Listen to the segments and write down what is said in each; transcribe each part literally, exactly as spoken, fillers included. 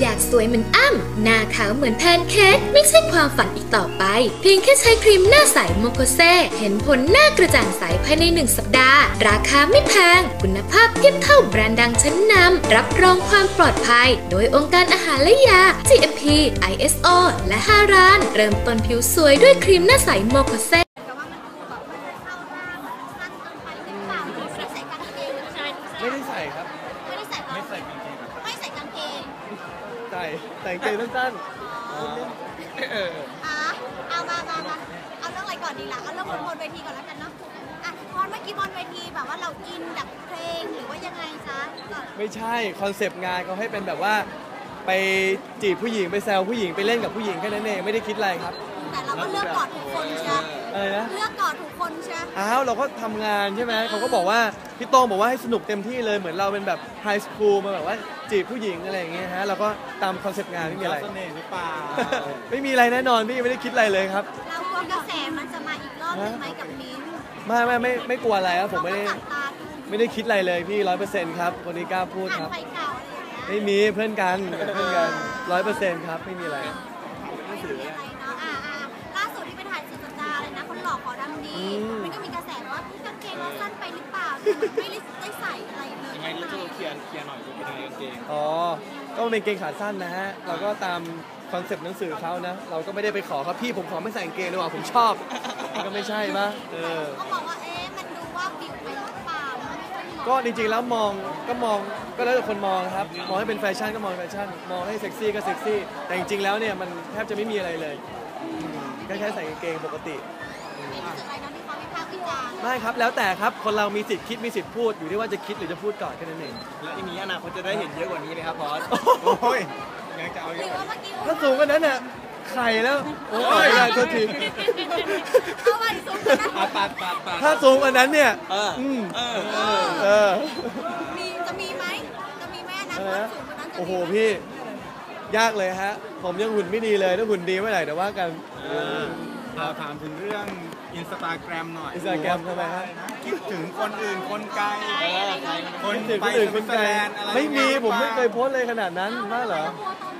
อยากสวยเหมือนอ้ำหน้าขาวเหมือนแพนเค้กไม่ใช่ความฝันอีกต่อไปเพียงแค่ใช้ครีมหน้าใสโมโคเซเห็นผลหน้ากระจ่างใสภายในหนึ่งสัปดาห์ราคาไม่แพงคุณภาพเทียบเท่าแบรนด์ดังชั้นนำรับรองความปลอดภัยโดยองค์การอาหารและยา จี เอ็ม พี ไอ เอส โอ และฮารานเริ่มต้นผิวสวยด้วยครีมหน้าใสโมโคเซไม่ได้ใส่ครับไม่ได้ใส่ไม่ใส่กางเกงไม่ใส่กางเกงใส่ใส่กางเกงสั้นๆเออเอามามามาเอาเรื่องอะไรก่อนดีล่ะเอาเรื่องบนเวทีก่อนแล้วกันเนาะอ่ะพอเมื่อกี้บนเวทีแบบว่าเราอินดับเพลงหรือว่ายังไงจ๊ะไม่ใช่คอนเซปต์งานเขาให้เป็นแบบว่าไปจีบผู้หญิงไปแซวผู้หญิงไปเล่นกับผู้หญิงแค่นั้นเองไม่ได้คิดอะไรครับแต่เราก็เลือกกอดทุกคนใช่อะไรนะเลือกกอดทุกคนใช่อ้าวเราก็ทำงานใช่ไหมเขาก็บอกว่าพี่โต้งบอกว่าให้สนุกเต็มที่เลยเหมือนเราเป็นแบบไฮสคูลมาแบบว่าจีบผู้หญิงอะไรอย่างเงี้ยฮะเราก็ตามคอนเซปต์งานไม่มีอะไรเสน่ห์หรือเปล่าไม่มีอะไรแน่นอนพี่ไม่ได้คิดอะไรเลยครับเรากลัวกระแสมันจะมาอีกรอบนึงไหมกับมิ้นไม่ไม่ไม่ไม่กลัวอะไรครับผมไม่ได้ไม่ได้คิดอะไรเลยพี่ร้อยเปอร์เซ็นต์ครับคนนี้กล้าพูดครับไม่มีเพื่อนกันเพื่อนกันร้อยเปอร์เซ็นต์ครับไม่มีอะไรล่าสุดที่ไปถ่ายสุดสัปดาห์เลยนะคนหล่อขอดังดีมันก็มีกระแสว่ากางเกงเราสั้นไปหรือเปล่าไม่ได้ใส่อะไรเลยยังไงนี่จะเคลียร์เคลียร์หน่อยเป็นยังไงกางเกงอ๋อก็เป็นเกงขาสั้นนะฮะเราก็ตามคอนเซปต์หนังสือเขานะเราก็ไม่ได้ไปขอครับพี่ผมขอไม่ใส่กางเกงดีกว่าผมชอบก็ไม่ใช่ปะเออเขาบอกว่าเอ๊ะมันดูว่าบิวไปหรือเปล่าก็จริงๆแล้วมองก็มองก็แล้วแต่คนมองครับมองให้เป็นแฟชั่นก็มองแฟชั่นมองให้เซ็กซี่ก็เซ็กซี่แต่จริงๆแล้วเนี่ยมันแทบจะไม่มีอะไรเลยแค่แค่ใส่กางเกงปกติไม่รู้สึกอะไรนะที่เขาไม่พากวิจารณ์ไม่ครับแล้วแต่ครับคนเรามีสิทธิ์คิดมีสิทธิ์พูดอยู่ที่ว่าจะคิดหรือจะพูดก่อนแค่นั้นเองแล้วอีนี้อนาคตจะได้เห็นเยอะกว่านี้ไหมครับพอสโอ้ยยังจะเอาเยอะถ้าสูงกว่านั้นน่ะไข่แล้วโอ้ยได้โทษทีถ้าสูงกว่านั้นเนี่ยอืมเออมีจะมีไหมจะมีไหมนะโอ้โหพี่ยากเลยฮะผมยังหุ่นไม่ดีเลยถ้าหุ่นดีเมื่อไหร่แต่ว่ากันเราถามถึงเรื่องอินสตาแกรมหน่อยอินสตาแกรมทำไมฮะคิดถึงคนอื่นคนไกลคนถึงคนอื่นคนไกลไม่มีผมไม่เคยโพสเลยขนาดนั้นมากเหรอ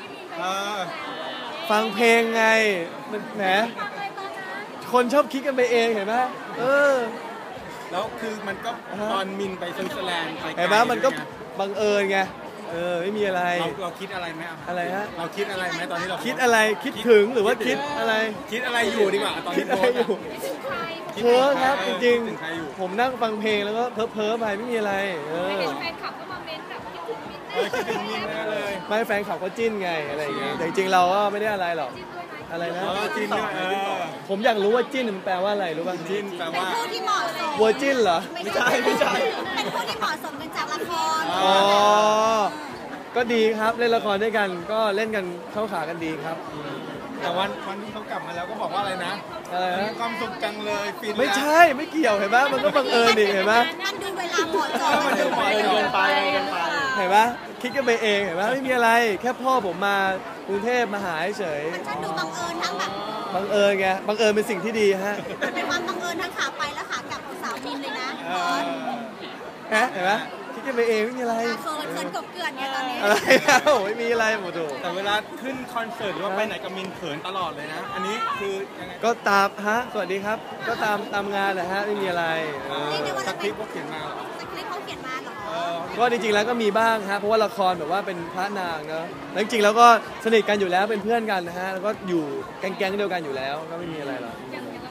ฟังเพลงไงมันแหมคนชอบคิดกันไปเองเห็นไหมเออแล้วคือมันก็ตอนมินไปสวิตเซอร์แลนด์เห็นไหมมันก็บังเอิญไงเออไม่มีอะไรเราเราคิดอะไรไหมอะไรฮะเราคิดอะไรไหมตอนนี้เราคิดอะไรคิดถึงหรือว่าคิดอะไรคิดอะไรอยู่ดีกว่าตอนนี้โพสอยู่เพ้อครับจริงๆผมนั่งฟังเพลงแล้วก็เพ้อเพ้อไปไม่มีอะไรเออแฟนคลับก็มาเม้นแบบคิดถึงมินเลยไม่แฟนคลับก็จิ้นไงอะไรอย่างเงี้ยแต่จริงๆเราก็ไม่ได้อะไรหรอกอะไรนะจิ้นผมอยากรู้ว่าจิ้นมันแปลว่าอะไรรู้ป่ะจิ้นแปลว่าผู้ที่เหมาะสมวัวจิ้นเหรอไม่ใช่ไม่ใช่เป็นผู้ที่เหมาะสมกันจากละครอ๋อก็ดีครับเล่นละครด้วยกันก็เล่นกันเข้าขากันดีครับแต่วันวันที่เขากลับมาแล้วก็บอกว่าอะไรนะอะไรนะความสุขจังเลยฟินไม่ใช่ไม่เกี่ยวเห็นไหมมันก็บังเอิญดิเห็นไหมมันดูเวลาเหมาะสมมันดูเหมาะเกินไปเกินไปเห็นไหมคิดกันไปเองเห็นไหมไม่มีอะไรแค่พ่อผมมากรุงเทพมาหาเฉยมันจะดูบังเอิญทั้งแบบบังเอิญไงบังเอิญเป็นสิ่งที่ดีฮะมันเป็นความบังเอิญทั้งขาไปและขากลับของสาวมินเลยนะฮะเห็นไหมคิดกันไปเองไม่มีอะไรเขินเขินกบเกลื่อนไงตอนนี้อะไรแล้วไม่มีอะไรหมดถูกแต่เวลาขึ้นคอนเสิร์ตหรือว่าไปไหนกับมินเขินตลอดเลยนะอันนี้คือยังไงก็ตามฮะสวัสดีครับก็ตามตามงานแหละฮะไม่มีอะไรสคริปต์เขาเขียนมาสคริปต์เขาเขียนมาหรอก็จริงๆแล้วก็มีบ้างฮะเพราะว่าละครแบบว่าเป็นพระนางเนอะแล้วจริงๆแล้วก็สนิทกันอยู่แล้วเป็นเพื่อนกันนะฮะแล้วก็อยู่แก๊งๆเดียวกันอยู่แล้วก็ไม่มีอะไรหรอก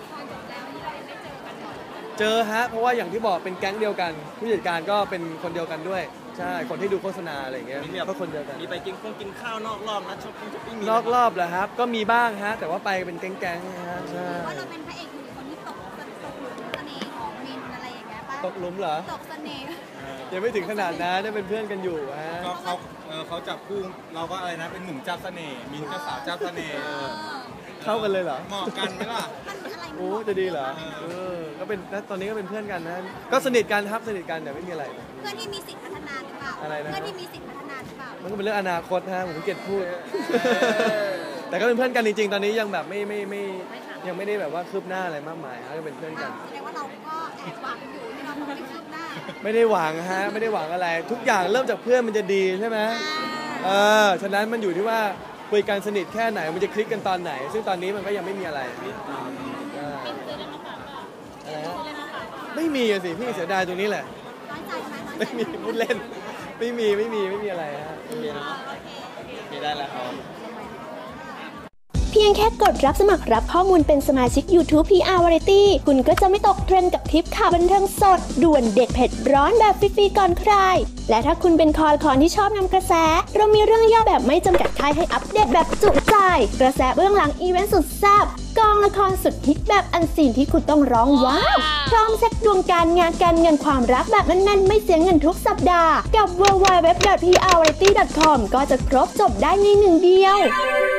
เจอฮะเพราะว่าอย่างที่บอกเป็นแก๊งเดียวกันผู้จัดการก็เป็นคนเดียวกันด้วยใช่คนที่ดูโฆษณาอะไรอย่างเงี้ยก็คนเดียวกันมีไปกินข้าวกินข้าวนอกรอบนะช้อปปิ้งช้อปปิ้งนอกรอบเหรอครับก็มีบ้างฮะแต่ว่าไปเป็นแก๊งๆนะฮะใช่ว่าเราเป็นพระเอกหรือคนที่ตกตกหลุมเสน่ห์ของมินอะไรอย่างเงี้ยป่ะตกหลุมเหรอตกเสน่ห์ยังไม่ถึงขนาดนั้นได้เป็นเพื่อนกันอยู่ฮะก็เขาเขาจับคู่เราก็อะไรนะเป็นหนุ่มเจ้าเสน่ห์มินก็สาวเจ้าเสน่ห์เข้ากันเลยเหรอเหมาะกันไหมล่ะโอ้จะดีเหรอเออก็เป็นตอนนี้ก็เป็นเพื่อนกันนะก็สนิทกันครับสนิทกันแต่ไม่มีอะไรเพื่อนที่มีสิทธิพัฒนาหรือเปล่าอะไรนะเพื่อนที่มีสิทธิพัฒนาหรือเปล่ามันก็เป็นเรื่องอนาคตฮะผมเกลียดพูดแต่ก็เป็นเพื่อนกันจริงๆตอนนี้ยังแบบไม่ไม่ไม่ยังไม่ได้แบบว่าคืบหน้าอะไรมากมายฮะก็เป็นเพื่อนกันแสดงว่าเราก็แอบหวังอยู่ที่เราไม่คืบหน้าไม่ได้หวังฮะไม่ได้หวังอะไรทุกอย่างเริ่มจากเพื่อนมันจะดีใช่ไหมเออฉะนั้นมันอยู่ที่ว่าคุยกันสนิทแค่ไหนมันจะคลิกกันตอนไหน ซึ่งตอนนี้มันก็ยังไม่มีอะไรเอออะไรฮะไม่มีอะสิพี่เสียดายตรงนี้แหละน้อยใจไหมน้อยใจไม่มีพูดเล่นไม่มีไม่มีไม่มีอะไรฮะไม่มีนะโอเคมีได้แล้วครับเพียงแค่กดรับสมัครรับข้อมูลเป็นสมาชิก YouTube พี อาร์ Variety คุณก็จะไม่ตกเทรนด์กับคลิปข่าวบันเทิงสด ด่วนเด็ดเผ็ดร้อนแบบฟรีๆก่อนใคร และถ้าคุณเป็นคอคอนที่ชอบนำกระแส เรามีเรื่องย่อแบบไม่จำกัดค่ายให้อัปเดตแบบจุใจ กระแสเบื้องหลังอีเวนต์สุดแซ่บกองละครสุดฮิตแบบอันซีนที่คุณต้องร้องว้าว พร้อมเซ็ตดวงการงานการเงินความรักแบบแน่นๆไม่เสียเงินทุกสัปดาห์กับ ดับเบิลยู ดับเบิลยู ดับเบิลยู ดอท พี อาร์ วาไรตี้ ดอท คอม ก็จะครบจบได้ในหนึ่งเดียว